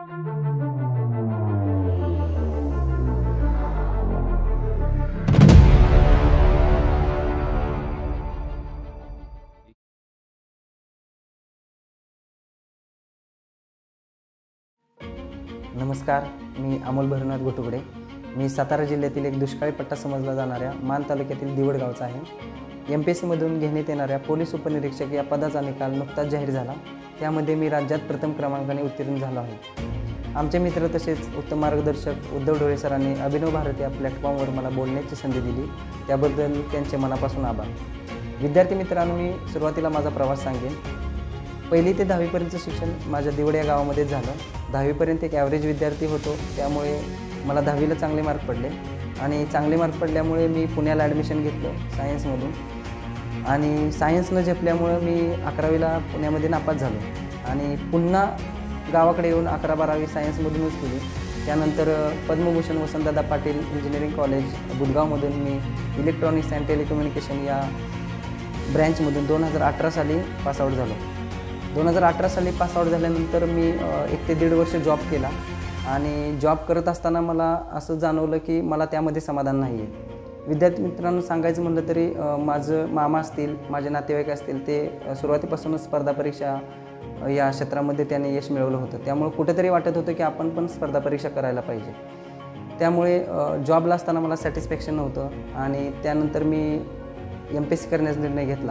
नमस्कार, मी अमोल भैरवनाथ गोटुगडे. मी सातारा जिल्ह्यातील एक दुष्काळी पट्टा समजला जाणाऱ्या मान तालुक्यातील दिवड गावचा आहे. MPSCमधून घेण्यात येणाऱ्या पोलीस उपनिरीक्षक या पदाचा निकाल नुकताच जाहीर झाला. त्यामध्ये मी राज्यात प्रथम क्रमांकाने उत्तीर्ण झालो आहे. आमचे मित्र तसेच उत्तम मार्गदर्शक उद्धव ढोळे सरांनी अभिनव भारत या प्लॅटफॉर्मवर मला बोलण्याची संधी दिली, त्याबद्दल त्यांचे मनापासून आभार. विद्यार्थी मित्रांनो, मी सुरुवातीला माझा प्रवास सांगेन. 1ली ते 10वीपर्यंतचं शिक्षण माझ्या दिवड या गावामध्येच झालं. 10वीपर्यंत एक ॲव्हरेज विद्यार्थी होतो, त्यामुळे मला 10वीला चांगले मार्क पडले आणि चांगले मार्क पडल्यामुळे मी पुण्याला ॲडमिशन घेतलं सायन्समधून आणि सायन्स न झेपल्यामुळं मी 11वीला पुण्यामध्ये नापास झालो आणि पुन्हा गावाकडे येऊन 11-12वी सायन्समधूनच केली. त्यानंतर पद्मभूषण वसंतदादा पाटील इंजिनिअरिंग कॉलेज बुधगावमधून मी इलेक्ट्रॉनिक्स अँड टेलिकम्युनिकेशन या ब्रँचमधून 2018 साली पासआउट झालो. 2018 साली पासआउट झाल्यानंतर मी 1 ते 1.5 वर्ष जॉब केला आणि जॉब करत असताना मला असं जाणवलं की मला त्यामध्ये समाधान नाही आहे. विद्यार्थी मित्रांनो, सांगायचं म्हटलं तरी माझं मामा असतील, माझे नातेवाईक असतील, ते सुरुवातीपासूनच स्पर्धा परीक्षा या क्षेत्रामध्ये त्यांनी यश मिळवलं होतं. त्यामुळे कुठेतरी वाटत होतं की आपण पण स्पर्धा परीक्षा करायला पाहिजे. त्यामुळे जॉबला असताना मला सॅटिस्फॅक्शन नव्हतं आणि त्यानंतर मी MPSC करण्याचा निर्णय घेतला.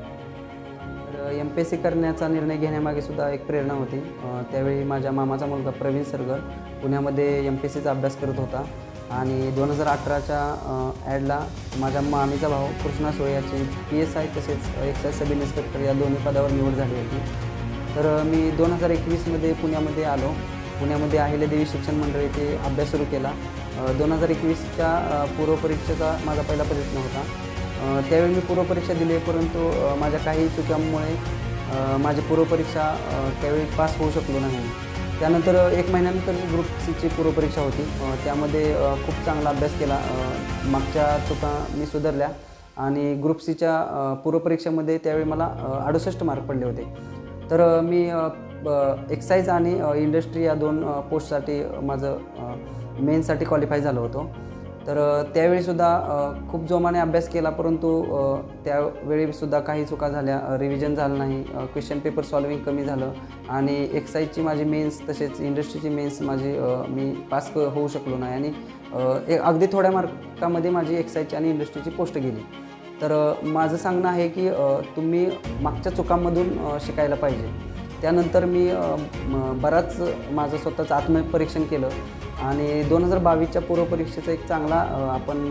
MPSC करण्याचा निर्णय घेण्यामागे सुद्धा एक प्रेरणा होती. त्यावेळी माझ्या मामाचा मुलगा प्रवीण सरगर पुण्यामध्ये MPSCचा अभ्यास करत होता आणि 2018च्या ॲडला माझ्या मामीचा भाऊ कृष्णा सोळे याची PSI तसेच एक्साईज सब इन्स्पेक्टर या दोन्ही पदावर निवड झाली होती. तर मी 2021मध्ये पुण्यामध्ये आलो. पुण्यामध्ये अहिल्यादेवी शिक्षण मंडळ येथे अभ्यास सुरू केला. 2021च्या पूर्वपरीक्षेचा माझा पहिला प्रयत्न होता. त्यावेळी मी पूर्वपरीक्षा दिली, परंतु माझ्या काही चुकांमुळे माझी पूर्वपरीक्षा त्यावेळी पास होऊ शकलो नाही. त्यानंतर 1 महिन्यानंतर ग्रुप सीची पूर्वपरीक्षा होती. त्यामध्ये खूप चांगला अभ्यास केला. मागच्या चुका मी सुधारल्या आणि ग्रुप सीच्या पूर्वपरीक्षेमध्ये त्यावेळी मला 68 मार्क पडले होते. तर मी एक्साईज आणि इंडस्ट्री या 2 पोस्टसाठी माझं मेन्ससाठी क्वालिफाय झालो होतो. तर त्यावेळीसुद्धा खूप जोमाने अभ्यास केला, परंतु त्यावेळीसुद्धा काही चुका झाल्या, रिव्हिजन झालं नाही, क्वेश्चन पेपर सॉल्विंग कमी झालं आणि एक्साईजची माझी मेन्स तसेच इंडस्ट्रीची मेन्स मी पास होऊ शकलो नाही आणि अगदी थोड्या मार्कामध्ये माझी एक्साईजची आणि इंडस्ट्रीची पोस्ट गेली. तर माझं सांगणं आहे की तुम्ही मागच्या चुकांमधून शिकायला पाहिजे. त्यानंतर मी बराच माझं स्वतःचं आत्मपरीक्षण केलं आणि 2022च्या पूर्वपरीक्षेचा एक चांगला आपण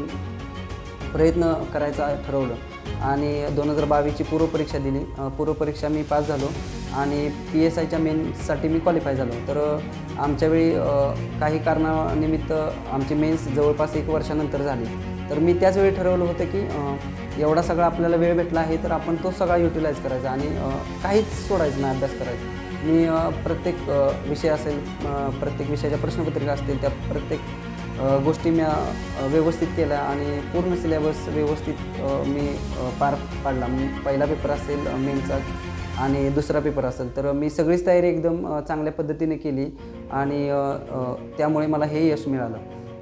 प्रयत्न करायचा ठरवलं आणि 2022ची पूर्वपरीक्षा दिली. पूर्वपरीक्षा मी पास झालो आणि PSIच्या मेन्ससाठी मी क्वालिफाय झालो. तर आमच्यावेळी काही कारणानिमित्त आमची मेन्स जवळपास 1 वर्षानंतर झाली. तर मी त्याच वेळी ठरवलं होतं की एवढा सगळा आपल्याला वेळ भेटला आहे तर आपण तो सगळा युटिलाइज करायचा आणि काहीच सोडायचं नाही, अभ्यास करायचा. मी प्रत्येक विषय असेल, प्रत्येक विषयाच्या प्रश्नपत्रिका असतील, त्या प्रत्येक गोष्टी मी व्यवस्थित केल्या आणि पूर्ण सिलेबस व्यवस्थित मी पार पाडला. पहिला पेपर असेल मेनचा आणि दुसरा पेपर असेल, तर मी सगळीच तयारी एकदम चांगल्या पद्धतीने केली आणि त्यामुळे मला हे यश मिळालं.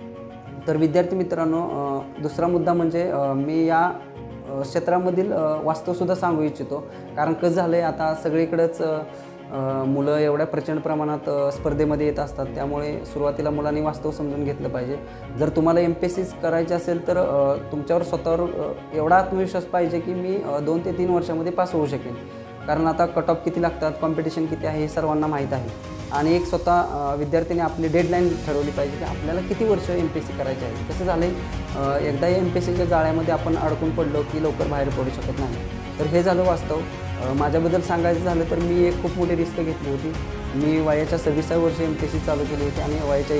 तर विद्यार्थी मित्रांनो, दुसरा मुद्दा म्हणजे मी या क्षेत्रामधील वास्तवसुद्धा सांगू इच्छितो. कारण कसं झालं आहे, आता सगळीकडंच मुलं एवढ्या प्रचंड प्रमाणात स्पर्धेमध्ये येत असतात. त्यामुळे सुरुवातीला मुलांनी वास्तव समजून घेतलं पाहिजे. जर तुम्हाला MPSC करायची असेल तर तुमच्यावर स्वतःवर एवढा आत्मविश्वास पाहिजे की मी 2 ते 3 वर्षामध्ये पास होऊ शकेन. कारण आता कट ऑफ किती लागतात, कॉम्पिटिशन किती आहे हे सर्वांना माहीत आहे. आणि एक स्वतः विद्यार्थ्यांनी आपली डेडलाईन ठरवली पाहिजे की आपल्याला किती वर्ष MPSC करायची आहे. कसं झालं आहे, एकदा MPSCच्या जाळ्यामध्ये आपण अडकून पडलो की लवकर बाहेर पडू शकत नाही. तर हे झालं वास्तव. माझ्याबद्दल सांगायचं झालं तर मी एक खूप मोठी रिस्क घेतली होती. मी वयाच्या 26व्या वर्षी MPSC चालू केली होती आणि वयाच्या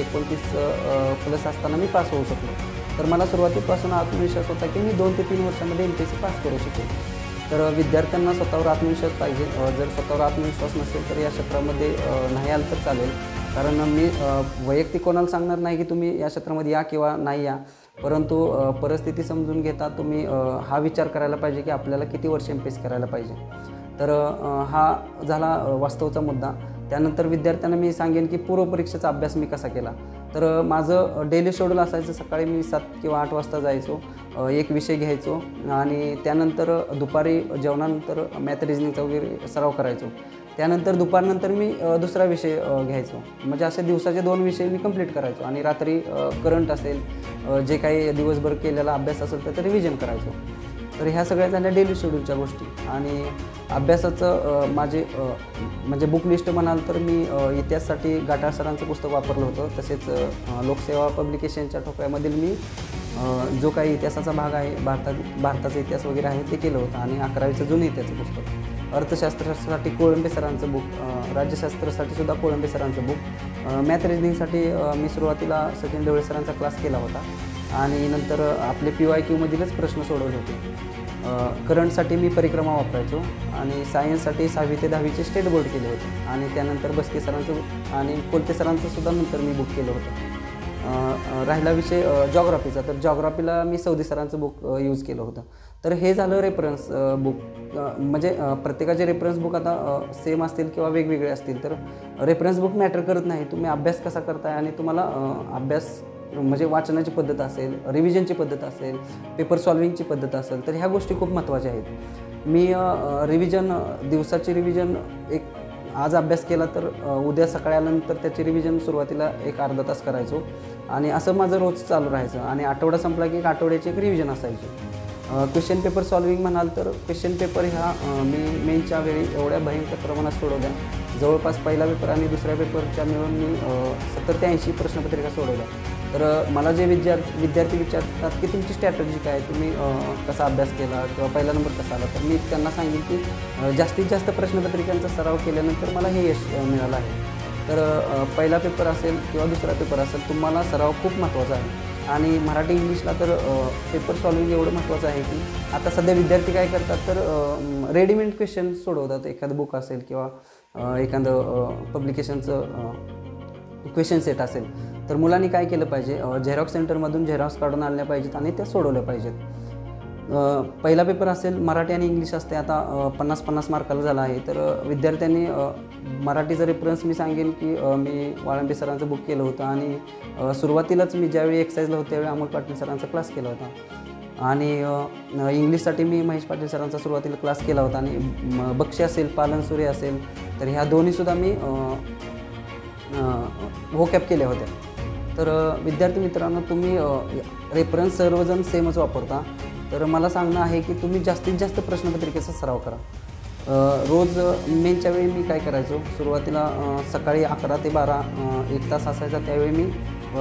29+ असताना मी पास होऊ शकलो. तर मला सुरुवातीपासून आत्मविश्वास होता की मी 2 ते 3 वर्षामध्ये MPSC पास करू शकेन. तर विद्यार्थ्यांना स्वतःवर आत्मविश्वास पाहिजे. जर स्वतःवर आत्मविश्वास नसेल तर या क्षेत्रामध्ये नाही आलं तर चालेल. कारण मी वैयक्तिक कोणाला सांगणार नाही की तुम्ही या क्षेत्रामध्ये या किंवा नाही या, परंतु परिस्थिती समजून घेता तुम्ही हा विचार करायला पाहिजे की आपल्याला किती वर्ष MPSC करायला पाहिजे. तर हा झाला वास्तवचा मुद्दा. त्यानंतर विद्यार्थ्यांना मी सांगेन की पूर्वपरीक्षेचा अभ्यास मी कसा केला. तर माझं डेली शेड्यूल असायचं, सकाळी मी 7 किंवा 8 वाजता जायचो, एक विषय घ्यायचो आणि त्यानंतर दुपारी जेवणानंतर मॅथ रिजनिंगचा वगैरे सराव करायचो. त्यानंतर दुपारनंतर मी दुसरा विषय घ्यायचो. म्हणजे असे दिवसाचे 2 विषय मी कंप्लीट करायचो आणि रात्री करंट असेल, जे काही दिवसभर केलेला अभ्यास असेल त्याचं रिव्हिजन करायचो. तर ह्या सगळ्या झाल्या डेली शेड्यूलच्या गोष्टी. आणि अभ्यासाचं माझे म्हणजे बुक लिस्ट म्हणाल तर मी इतिहासासाठी गाठाळ सरांचं पुस्तक वापरलं होतं. तसेच लोकसेवा पब्लिकेशनच्या ठोकळ्यामधील मी जो काही इतिहासाचा भाग आहे, भारताचा इतिहास वगैरे आहे ते केलं होतं. आणि 11वीचं जुनं इतिहासाचं पुस्तक, अर्थशास्त्रासाठी कोळंबे सरांचं बुक, राज्यशास्त्रासाठी सुद्धा कोळंबे सरांचं बुक, मॅथ रिजनिंगसाठी मी सुरुवातीला सचिन ढवळे सरांचा क्लास केला होता आणि नंतर आपले PYQमधीलच प्रश्न सोडवले होते. करंटसाठी मी परिक्रमा वापरायचो आणि सायन्ससाठी 6वी ते 10वीचे स्टेट बोर्ड केले होते. आणि त्यानंतर बस्के सरांचं आणि कोलते सरांचं सुद्धा नंतर मी बुक केलं होतं. राहिला विषय जॉग्राफीचा, तर जॉग्राफीला मी सौदी सरांचं बुक यूज केलं होतं. तर हे झालं रेफरन्स बुक. म्हणजे प्रत्येकाचे रेफरन्स बुक आता सेम असतील किंवा वेगवेगळे असतील, तर रेफरन्स बुक मॅटर करत नाही. तुम्ही अभ्यास कसा करताय आणि तुम्हाला अभ्यास म्हणजे वाचनाची पद्धत असेल, रिव्हिजनची पद्धत असेल, पेपर सॉल्विंगची पद्धत असेल, तर ह्या गोष्टी खूप महत्त्वाच्या आहेत. मी रिव्हिजन, दिवसाची रिव्हिजन एक आज अभ्यास केला तर उद्या सकाळी आल्यानंतर त्याची रिव्हिजन सुरुवातीला एक अर्धा तास करायचो आणि असं माझं रोज चालू राहायचं. आणि आठवडा संपला की एक आठवड्याची एक रिव्हिजन असायची. क्वेश्चन पेपर सॉल्विंग म्हणाल तर क्वेश्चन पेपर ह्या मी मेनच्या वेळी एवढ्या भयंकर प्रमाणात सोडवल्या. जवळपास पहिला पेपर आणि दुसऱ्या पेपरच्या मिळून मी 70 ते 80 प्रश्नपत्रिका सोडवल्या. तर मला जे विद्यार्थी विचारतात की तुमची स्ट्रॅटर्जी काय, तुम्ही कसा अभ्यास केला किंवा पहिला नंबर कसा आला, तर मी त्यांना सांगेन की जास्तीत जास्त प्रश्नपत्रिकांचा सराव केल्यानंतर मला हे यश मिळालं आहे. तर पहिला पेपर असेल किंवा दुसरा पेपर असेल, तुम्हाला सराव खूप महत्त्वाचा आहे. आणि मराठी इंग्लिशला तर पेपर सॉल्विंग एवढं महत्त्वाचं आहे की आता सध्या विद्यार्थी काय करतात तर रेडीमेड क्वेश्चन सोडवतात. एखादं बुक असेल किंवा एखादं पब्लिकेशनचं क्वेश्चन सेट असेल, तर मुलांनी काय केलं पाहिजे, झेरॉक्स सेंटरमधून झेरॉक्स काढून आणल्या पाहिजेत आणि त्या सोडवल्या पाहिजेत. पहिला पेपर असेल मराठी आणि इंग्लिश असते, आता 50-50 मार्काला झाला आहे. तर विद्यार्थ्यांनी मराठीचं रेफरन्स मी सांगेन की मी वाळंबे सरांचं बुक केलं होतं आणि सुरुवातीलाच मी ज्यावेळी एक्साईजला होते त्यावेळी अमोल पाटील सरांचा क्लास केला होता. आणि इंग्लिशसाठी मी महेश पाटील सरांचा सुरुवातीला क्लास केला होता. आणि बक्षी असेल, पालनसुरे असेल, तर ह्या दोन्हीसुद्धा मी व्होकॅब केल्या होत्या. तर विद्यार्थी मित्रांनो, तुम्ही रेफरन्स सर्वजण सेमच वापरता, तर मला सांगणं आहे की तुम्ही जास्तीत जास्त प्रश्नपत्रिकेचा सराव करा. रोज मेनच्या वेळी मी काय करायचो, सुरुवातीला सकाळी 11 ते 12 1 तास असायचा, त्यावेळी मी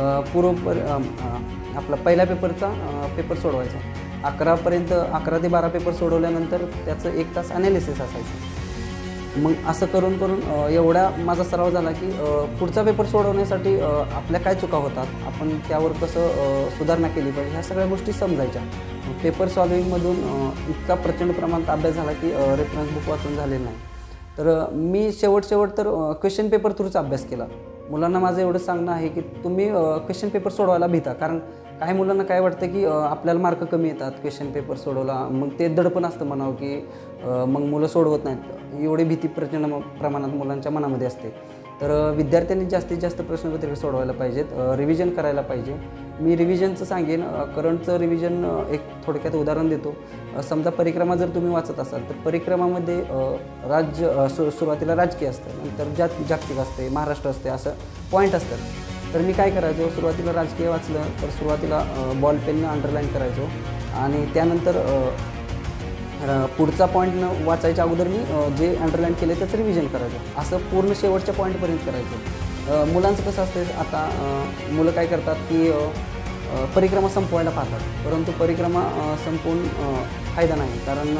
आपला पहिल्या पेपरचा पेपर सोडवायचा. 11 ते 12 पेपर सोडवल्यानंतर त्याचं 1 तास ॲनालिसिस असायचं. मग असं करून करून एवढा माझा सराव झाला की पुढचा पेपर सोडवण्यासाठी आपल्या काय चुका होतात, आपण त्यावर कसं सुधारणा केली पाहिजे, ह्या सगळ्या गोष्टी समजायच्या. पेपर सॉल्विंगमधून इतका प्रचंड प्रमाणात अभ्यास झाला की रेफरन्स बुक वाचून झाले नाही. तर मी शेवट तर क्वेश्चन पेपर थ्रूचा अभ्यास केला. मुलांना माझं एवढं सांगणं आहे की तुम्ही क्वेश्चन पेपर सोडवायला भीता, कारण काही मुलांना काय वाटतं की आपल्याला मार्क कमी येतात क्वेश्चन पेपर सोडवला, मग ते दडपण असतं म्हणावं की मग मुलं सोडवत नाहीत, एवढी भीती प्रचंड प्रमाणात मुलांच्या मनामध्ये असते. तर विद्यार्थ्यांनी जास्तीत जास्त प्रश्नपत्रिका सोडवायला पाहिजेत, रिव्हिजन करायला पाहिजे. मी रिव्हिजनचं सांगेन, करंटचं रिव्हिजन एक थोडक्यात उदाहरण देतो. समजा परिक्रमा जर तुम्ही वाचत असाल तर परिक्रमामध्ये सुरुवातीला राजकीय असतं, नंतर जागतिक असते, महाराष्ट्र असते, असं पॉईंट असतात. तर मी काय करायचो, सुरुवातीला राजकीय वाचलं तर सुरुवातीला बॉलपेननं अंडरलाईन करायचो आणि त्यानंतर पुढचा पॉईंट वाचायच्या अगोदर मी जे अंडरलाईन केले त्याचं रिव्हिजन करायचं, असं पूर्ण शेवटच्या पॉईंटपर्यंत करायचं. मुलांचं कसं असतं, आता मुलं काय करतात की परिक्रमा संपवायला पाहतात, परंतु परिक्रमा संपवून फायदा नाही, कारण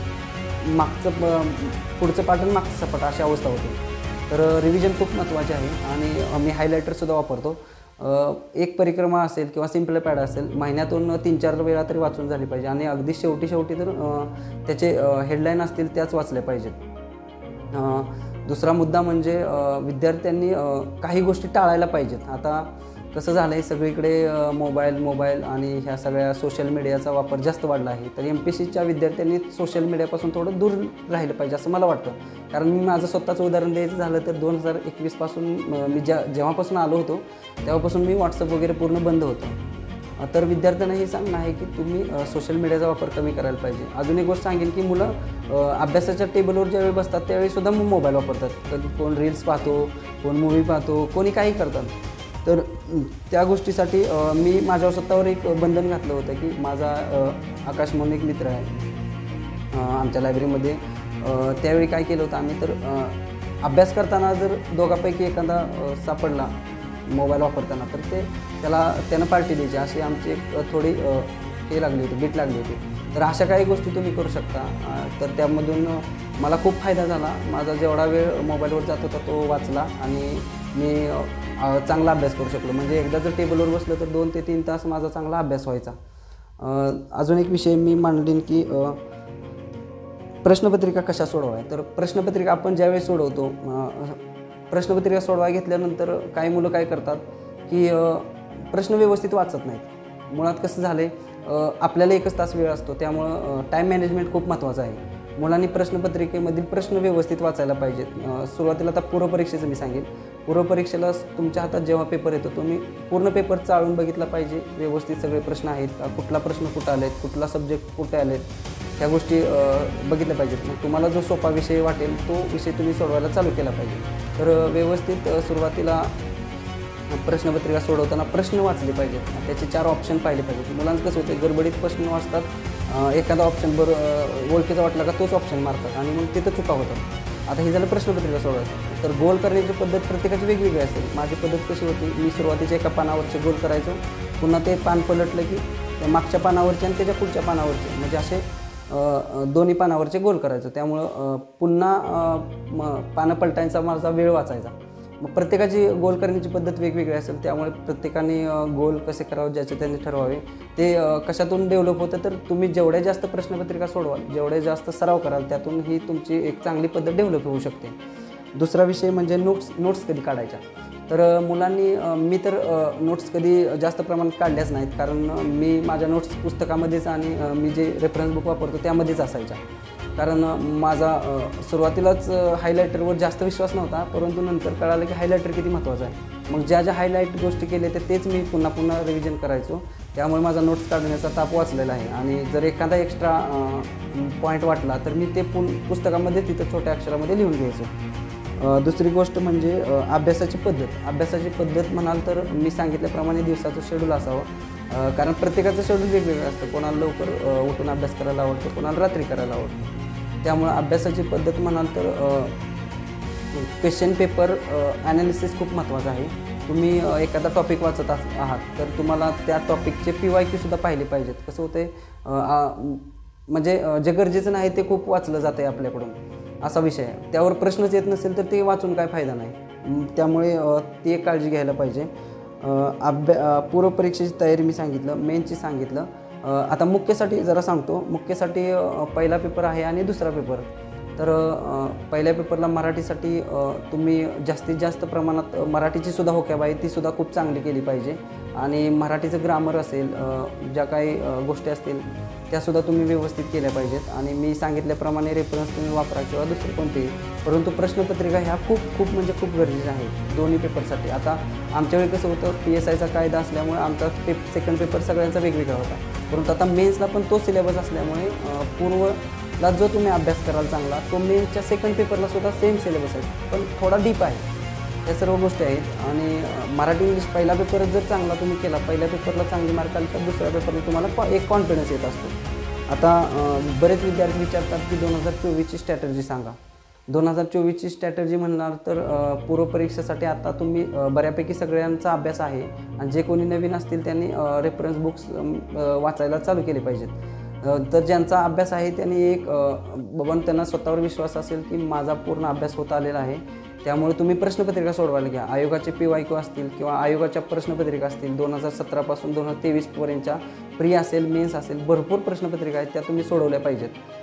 पुढचं पाठ आणि मागचं सपाट अशी अवस्था होते. तर रिव्हिजन खूप महत्त्वाचे आहे आणि मी हायलायटरसुद्धा वापरतो. एक परिक्रमा असेल किंवा सिम्पल पॅड असेल, महिन्यातून 3-4 वेळा तरी वाचून झाली पाहिजे आणि अगदी शेवटी तर त्याचे हेडलाईन असतील त्याच वाचल्या पाहिजेत. दुसरा मुद्दा म्हणजे विद्यार्थ्यांनी काही गोष्टी टाळायला पाहिजेत. आता कसं झालं आहे सगळीकडे मोबाईल आणि ह्या सगळ्या सोशल मीडियाचा वापर जास्त वाढला आहे. तर MPSCच्या विद्यार्थ्यांनी सोशल मीडियापासून थोडं दूर राहिलं पाहिजे असं मला वाटतं. कारण मी माझं स्वतःचं उदाहरण द्यायचं झालं तर 2021 पासून मी जेव्हापासून आलो होतो तेव्हापासून मी WhatsApp वगैरे पूर्ण बंद होतं. तर विद्यार्थ्यांना हे सांगणं आहे की तुम्ही सोशल मीडियाचा वापर कमी करायला पाहिजे. अजून एक गोष्ट सांगेन की मुलं अभ्यासाच्या टेबलवर ज्यावेळी बसतात त्यावेळीसुद्धा मोबाईल वापरतात. कधी कोण रील्स पाहतो, कोण मूव्ही पाहतो, कोणी काही करतात. तर त्या गोष्टीसाठी मी माझ्या स्वतःवर एक बंधन घातलं होतं की माझा आकाश म्हणून एक मित्र आहे आमच्या लायब्ररीमध्ये. त्यावेळी काय केलं होतं आम्ही तर अभ्यास करताना जर दोघांपैकी एखादा सापडला मोबाईल वापरताना तर त्यानं पार्टी द्यायची अशी आमची एक थोडी हे लागली होती, बीट लागली होती. तर अशा काही गोष्टी तुम्ही करू शकता. तर त्यामधून मला खूप फायदा झाला. माझा जेवढा वेळ मोबाईलवर जात होता तो वाचला आणि मी चांगला अभ्यास करू शकलो. म्हणजे एकदा जर टेबलवर बसलं तर 2 ते 3 तास माझा चांगला अभ्यास व्हायचा. अजून एक विषय मी मांडीन की प्रश्नपत्रिका कशा सोडवाय. तर प्रश्नपत्रिका आपण ज्यावेळी सोडवतो प्रश्नपत्रिका सोडवाय घेतल्यानंतर काही मुलं काय करतात की प्रश्न व्यवस्थित वाचत नाहीत. मुळात कसं झालं आहे आपल्याला 1 तास वेळ असतो त्यामुळं टाईम मॅनेजमेंट खूप महत्त्वाचं आहे. मुलांनी प्रश्नपत्रिकेमधील प्रश्न व्यवस्थित वाचायला पाहिजेत. सुरुवातीला आता पूर्वपरीक्षेचं मी सांगेन. पूर्वपरीक्षेला तुमच्या हातात जेव्हा पेपर येतो तुम्ही पूर्ण पेपर चाळून बघितला पाहिजे. व्यवस्थित सगळे प्रश्न आहेत का, कुठला प्रश्न कुठं आलेत, कुठला सब्जेक्ट कुठे आलेत, ह्या गोष्टी बघितल्या पाहिजेत. मग तुम्हाला जो सोपा विषय वाटेल तो विषय तुम्ही सोडवायला चालू केला पाहिजे. तर व्यवस्थित सुरुवातीला प्रश्नपत्रिका सोडवताना प्रश्न वाचले पाहिजेत. त्याचे 4 ऑप्शन पाहिले पाहिजेत. मुलांचं कसं होतं गडबडीत प्रश्न वाचतात, एखादा ऑप्शन ओळखीचा वाटला का तोच ऑप्शन मारतात आणि मग तिथं चुका होतात. आता हे झालं प्रश्नपत्रिका सोडवायचं. तर गोल करण्याची पद्धत प्रत्येकाची वेगवेगळी असेल. माझी पद्धत कशी होती मी सुरुवातीच्या एका पानावरचे गोल करायचो, पुन्हा ते पान पलटलं की त्या मागच्या पानावरचे आणि त्याच्या पुढच्या पानावरचे म्हणजे असे दोन्ही पानावरचे गोल करायचं. त्यामुळं पुन्हा पानं पलटायचा माझा वेळ वाचायचा. मग प्रत्येकाची गोल करण्याची पद्धत वेगवेगळी असेल त्यामुळे प्रत्येकाने गोल कसे करावे ज्याचे त्यांनी ठरवावे. ते कशातून डेव्हलप होतं तर तुम्ही जेवढ्या जास्त प्रश्नपत्रिका सोडवाल, जेवढे जास्त सराव कराल त्यातून ही तुमची एक चांगली पद्धत डेव्हलप होऊ शकते. दुसरा विषय म्हणजे नोट्स कधी काढायच्या. तर मुलांनी मी तर नोट्स कधी जास्त प्रमाणात काढल्याच नाहीत कारण मी माझ्या नोट्स पुस्तकामध्येच आणि मी जे रेफरन्स बुक वापरतो त्यामध्येच असायच्या. कारण माझा सुरुवातीलाच हायलायटरवर जास्त विश्वास नव्हता, परंतु नंतर कळालं की हायलायटर किती महत्त्वाचं आहे. मग ज्या हायलाईट गोष्टी केल्या तेच मी पुन्हा रिव्हिजन करायचो. त्यामुळे माझा नोट्स काढण्याचा ताप वाचलेला आहे. आणि जर एखादा एक्स्ट्रा पॉईंट वाटला तर मी ते पुस्तकामध्ये तिथं छोट्या अक्षरामध्ये लिहून घ्यायचो. दुसरी गोष्ट म्हणजे अभ्यासाची पद्धत म्हणाल तर मी सांगितल्याप्रमाणे दिवसाचं शेड्यूल असावं. कारण प्रत्येकाचं शेड्यूल वेगवेगळं असतं. कोणाला लवकर उठून अभ्यास करायला आवडतं, कोणाला रात्री करायला आवडतं. त्यामुळं अभ्यासाची पद्धत म्हणाल तर क्वेश्चन पेपर ॲनालिसिस खूप महत्त्वाचं आहे. तुम्ही एखादा टॉपिक वाचत आहात तर तुम्हाला त्या टॉपिकचे PYQसुद्धा पाहिले पाहिजेत. कसं होतं आहे म्हणजे जे गरजेचं नाही ते खूप वाचलं जातं आहे आपल्याकडून असा विषय आहे. त्यावर प्रश्नच येत नसेल तर ते वाचून काय फायदा नाही. त्यामुळे ती एक काळजी घ्यायला पाहिजे. पूर्वपरीक्षेची तयारी मी सांगितलं, मेनची सांगितलं. आता मुख्यसाठी जरा सांगतो. मुख्यसाठी पहिला पेपर आहे आणि दुसरा पेपर. तर पहिल्या पेपरला मराठीसाठी तुम्ही जास्तीत जास्त प्रमाणात मराठीची सुद्धा होक्याब आहे तीसुद्धा खूप चांगली केली पाहिजे. आणि मराठीचं ग्रामर असेल, ज्या काही गोष्टी असतील त्यासुद्धा तुम्ही व्यवस्थित केल्या पाहिजेत. आणि मी सांगितल्याप्रमाणे रेफरन्स तुम्ही वापरा किंवा दुसरं कोणतेही. परंतु प्रश्नपत्रिका ह्या खूप म्हणजे खूप गरजेच्या आहेत दोन्ही पेपरसाठी. आता आमच्यावेळी कसं होतं PSIचा कायदा असल्यामुळे आमचा सेकंड पेपर सगळ्यांचा वेगवेगळा होता. परंतु आता मेन्सला पण तो सिलेबस असल्यामुळे पूर्वला जो तुम्ही अभ्यास कराल चांगला तो मेन्सच्या सेकंड पेपरलासुद्धा सेम सिलेबस आहे पण थोडा डीप आहे. या सर्व गोष्टी आहेत. आणि मराठी इंग्लिश पहिला पेपरच जर चांगला तुम्ही केला, पहिल्या पेपरला चांगली मार्क आले तर दुसऱ्या पेपरला तुम्हाला एक कॉन्फिडन्स येत असतो. आता बरेच विद्यार्थी विचारतात की 2024ची स्ट्रॅटर्जी सांगा. 2024ची स्ट्रॅटर्जी म्हणणार तर पूर्वपरीक्षेसाठी आता तुम्ही बऱ्यापैकी सगळ्यांचा अभ्यास आहे आणि जे कोणी नवीन असतील त्यांनी रेफरन्स बुक्स वाचायला चालू केले पाहिजेत. तर ज्यांचा अभ्यास आहे त्यांनी त्यांना स्वतःवर विश्वास असेल की माझा पूर्ण अभ्यास होत आलेला आहे. त्यामुळे तुम्ही प्रश्नपत्रिका सोडवायला घ्या. आयोगाचे PYQ असतील किंवा आयोगाच्या प्रश्नपत्रिका असतील 2017 पासून 2023 पर्यंतच्या प्री असेल, मेन्स असेल, भरपूर प्रश्नपत्रिका आहेत त्या तुम्ही सोडवल्या पाहिजेत.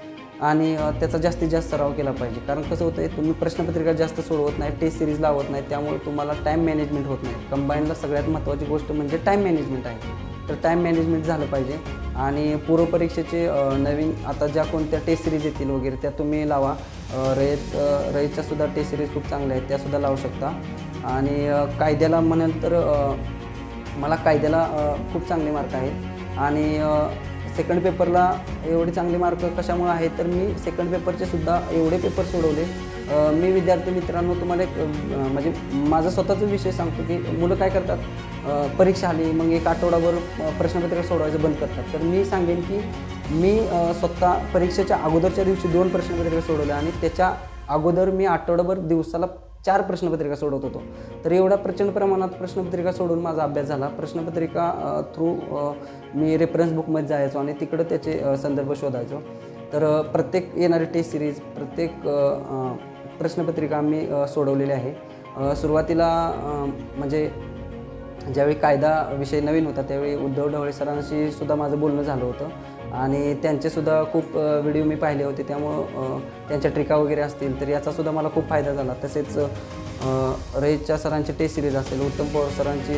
आणि त्याचा जास्तीत जास्त सराव केला पाहिजे. कारण कसं होतं आहे, तुम्ही प्रश्नपत्रिका जास्त सोडवत नाही, टेस्ट सिरीज लावत नाही, त्यामुळे तुम्हाला टाईम मॅनेजमेंट होत नाही. कंबाईनला सगळ्यात महत्त्वाची गोष्ट म्हणजे टाईम मॅनेजमेंट आहे. तर टाईम मॅनेजमेंट झालं पाहिजे. आणि पूर्वपरीक्षेचे नवीन आता ज्या कोणत्या टेस्ट सिरीज येतील वगैरे त्या तुम्ही लावा. रयतच्यासुद्धा टेस्ट सिरीज खूप चांगल्या आहेत, त्यासुद्धा लावू शकता. आणि कायद्याला म्हणाल तर मला कायद्याला खूप चांगले मार्क आहेत. आणि सेकंड पेपरला एवढे चांगले मार्क कशामुळे आहेत, तर मी सेकंड पेपरचे सुद्धा एवढे पेपर सोडवले. मी विद्यार्थी मित्रांनो तुम्हाला एक म्हणजे माझा स्वतःचा विषय सांगतो की मुलं काय करतात, परीक्षा आली मग एक आठवडाभर प्रश्नपत्रिका सोडवायचं बंद करतात. तर मी सांगेन की मी स्वतः परीक्षेच्या अगोदरच्या दिवशी 2 प्रश्नपत्रिका सोडवल्या आणि त्याच्या अगोदर मी आठवडाभर दिवसाला 4 प्रश्नपत्रिका सोडवत होतो. तर एवढा प्रचंड प्रमाणात प्रश्नपत्रिका सोडून माझा अभ्यास झाला. प्रश्नपत्रिका थ्रू मी रेफरन्स बुकमध्ये जायचो आणि तिकडं त्याचे संदर्भ शोधायचो. तर प्रत्येक येणारी टेस्ट सिरीज, प्रत्येक प्रश्नपत्रिका मी सोडवलेली आहे. सुरुवातीला म्हणजे ज्यावेळी कायदा विषय नवीन होता त्यावेळी उद्धव ढवळे सरांशी सुद्धा माझं बोलणं झालं होतं आणि त्यांचेसुद्धा खूप व्हिडिओ मी पाहिले होते. त्यामुळं त्यांच्या ट्रिका वगैरे असतील तर याचासुद्धा मला खूप फायदा झाला. तसेच रयतच्या सरांची टेस्ट सिरीज असेल, उत्तम पवार सरांची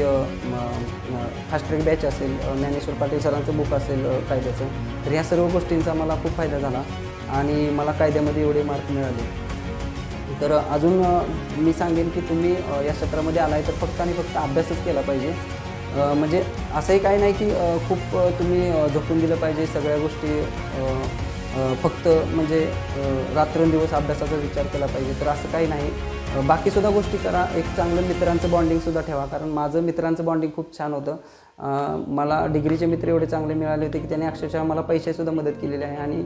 फास्ट ट्रॅक बॅच असेल, ज्ञानेश्वर पाटील सरांचं बुक असेल कायद्याचं, तर ह्या सर्व गोष्टींचा मला खूप फायदा झाला आणि मला कायद्यामध्ये एवढे मार्क मिळाले. तर अजून मी सांगेन की तुम्ही या क्षेत्रामध्ये आलाय तर फक्त आणि फक्त अभ्यासच केला पाहिजे. म्हणजे असंही काही नाही की खूप तुम्ही झोपून दिलं पाहिजे सगळ्या गोष्टी, फक्त म्हणजे रात्रंदिवस अभ्यासाचा विचार केला पाहिजे, तर असं काही नाही. बाकीसुद्धा गोष्टी करा. एक चांगलं मित्रांचं बॉन्डिंगसुद्धा ठेवा, कारण माझं मित्रांचं बॉन्डिंग खूप छान होतं. मला डिग्रीचे मित्र एवढे चांगले मिळाले होते की त्यांनी अक्षरशः मला पैशासुद्धा मदत केलेली आहे आणि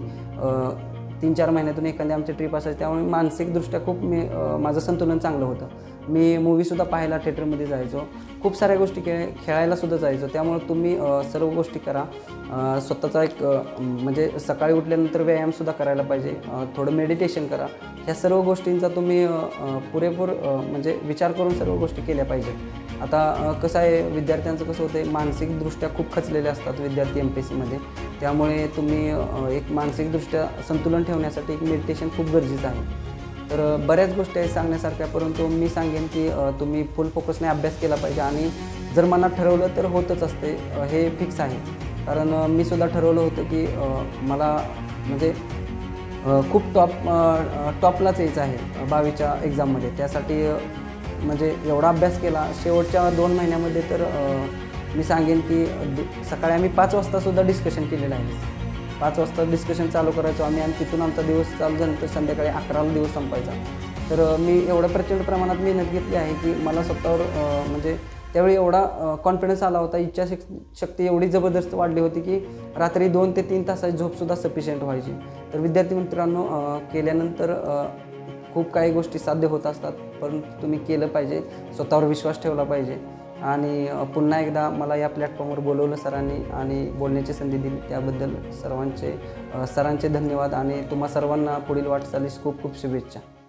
3-4 महिन्यातून एखादी आमची ट्रिप असायची, त्यामुळे मानसिकदृष्ट्या खूप माझं संतुलन चांगलं होतं. मी मूवीसुद्धा पाहायला थिएटरमध्ये जायचो, खूप साऱ्या गोष्टी खेळायलासुद्धा जायचो. त्यामुळे तुम्ही सर्व गोष्टी करा. स्वतःचा एक म्हणजे सकाळी उठल्यानंतर व्यायामसुद्धा करायला पाहिजे, थोडं मेडिटेशन करा. ह्या सर्व गोष्टींचा तुम्ही पुरेपूर म्हणजे विचार करून सर्व गोष्टी केल्या पाहिजेत. आता कसं आहे, विद्यार्थ्यांचं कसं होतं आहे, मानसिकदृष्ट्या खूप खचलेले असतात विद्यार्थी MPSCमध्ये. त्यामुळे तुम्ही एक मानसिकदृष्ट्या संतुलन ठेवण्यासाठी एक मेडिटेशन खूप गरजेचं आहे. तर बऱ्याच गोष्टी आहेत सांगण्यासारख्या, परंतु मी सांगेन की तुम्ही फुल फोकसने अभ्यास केला पाहिजे आणि जर मनात ठरवलं तर होतच असते, हे फिक्स आहे. कारण मी सुद्धा ठरवलं होतं की मला म्हणजे खूप टॉपलाच यायचं आहे 22च्या एक्झाममध्ये. त्यासाठी म्हणजे एवढा अभ्यास केला. शेवटच्या 2 महिन्यामध्ये तर मी सांगेन की सकाळी आम्ही 5 वाजतासुद्धा डिस्कशन केलेलं आहे. 5 वाजता डिस्कशन चालू करायचो आम्ही आणि तिथून आमचा दिवस चालू झाल्यानंतर संध्याकाळी 11ला दिवस संपायचा. तर मी एवढ्या प्रचंड प्रमाणात मेहनत घेतली आहे की मला स्वतःवर म्हणजे त्यावेळी एवढा कॉन्फिडन्स आला होता, इच्छाशक्ती एवढी जबरदस्त वाढली होती की रात्री 2 ते 3 तासाची झोपसुद्धा सफिशियंट व्हायची. तर विद्यार्थी मित्रांनो, केल्यानंतर खूप काही गोष्टी साध्य होत असतात, परंतु तुम्ही केलं पाहिजे, स्वतःवर विश्वास ठेवला पाहिजे. आणि पुन्हा एकदा मला या प्लॅटफॉर्मवर बोलवलं सरांनी आणि बोलण्याची संधी दिली, त्याबद्दल सरांचे धन्यवाद आणि तुम्हा सर्वांना पुढील वाटचालीस खूप खूप शुभेच्छा.